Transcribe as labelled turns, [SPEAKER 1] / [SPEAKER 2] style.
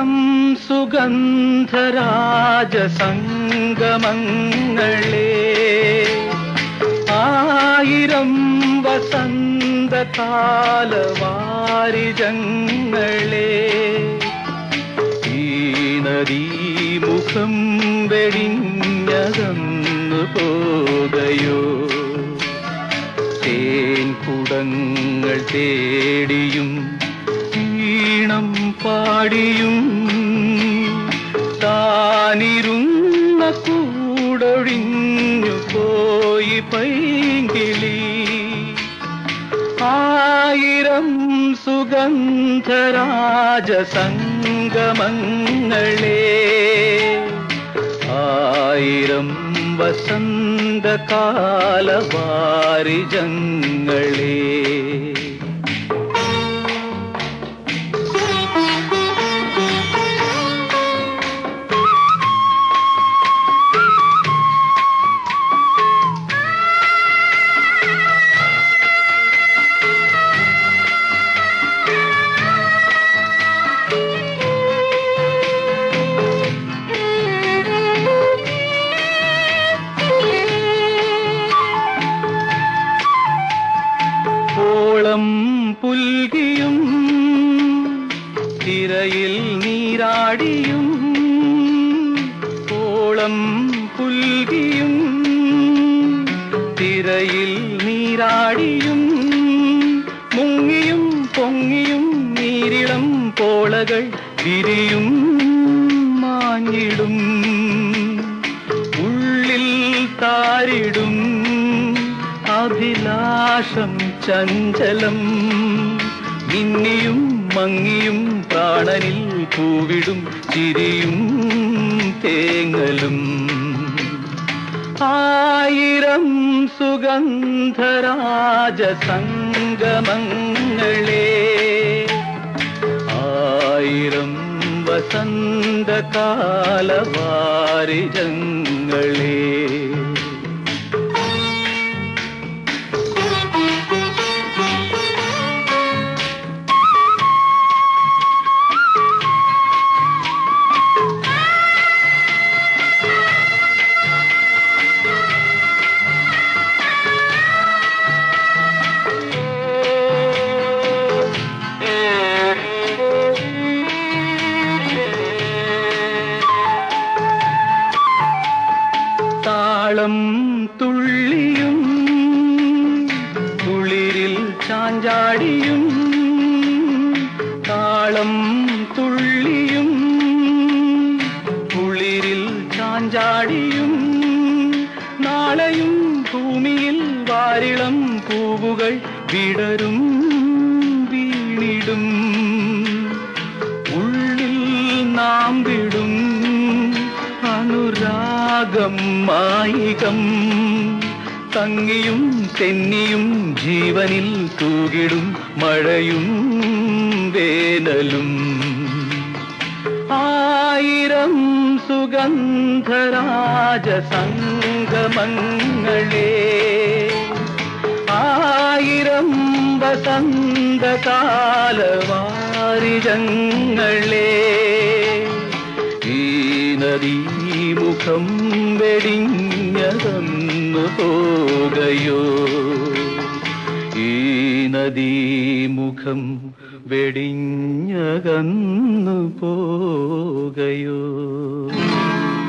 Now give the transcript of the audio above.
[SPEAKER 1] ആയിരം സുഗന്ധരാജസംഗമങ്ങളെ, ആയിരം വസന്തകാലവാരിജങ്ങളെ, ഈ നദീമുഖം വെടിഞ്ഞകന്നു പോകയോ, തേൻകുടങ്ങൾ തേടിയും ഈണം പാടിയും താനിരുന്ന കൂടൊഴിഞ്ഞു പോയി പൈങ്കിളി. ആയിരം സുഗന്ധരാജസംഗമങ്ങളെ, ആയിരം വസന്തകാലവാരിജങ്ങളെ. ഓളം പുൽകിയും തിരയിൽ നീരാടിയും, ഓളം പുൽകിയും തിരയിൽ നീരാടിയും, മുങ്ങിയും പൊങ്ങിയും നീരിളം പോളകൾ വിരിയും മാഞ്ഞിടും, ഉള്ളിൽ താരിടും അഭിലാഷം ചഞ്ചലം, മിന്നിയും മങ്ങിയും പ്രാണനിൽ പൂവിടും ചിരിയും തേങ്ങലും. ആയിരം സുഗന്ധരാജസംഗമങ്ങളെ, ആയിരം വസന്തകാലവാരിജങ്ങളെ. താളം തുള്ളിയും കുളിരിൽ ചാഞ്ചാടിയും, താളം തുള്ളിയും കുളിരിൽ ചാഞ്ചാടിയും, നാളെയും ഭൂമിയിൽ വാരിളം പൂവുകൾ വിടരും വീണിടും, ഉള്ളിൽ നാം വിടും അനുരാഗം മായികം, തങ്ങിയും തെന്നിയും ജീവനിൽ തൂകിടും മഴയും വേനലും. ആയിരം സുഗന്ധരാജസംഗമങ്ങളെ, ആയിരം വസന്തകാലവാരിജങ്ങളെ, ഈ നദീമുഖം വെടിഞ്ഞകന്നു പോകയോ, ഈ നദീമുഖം വെടിഞ്ഞകന്നു പോകയോ.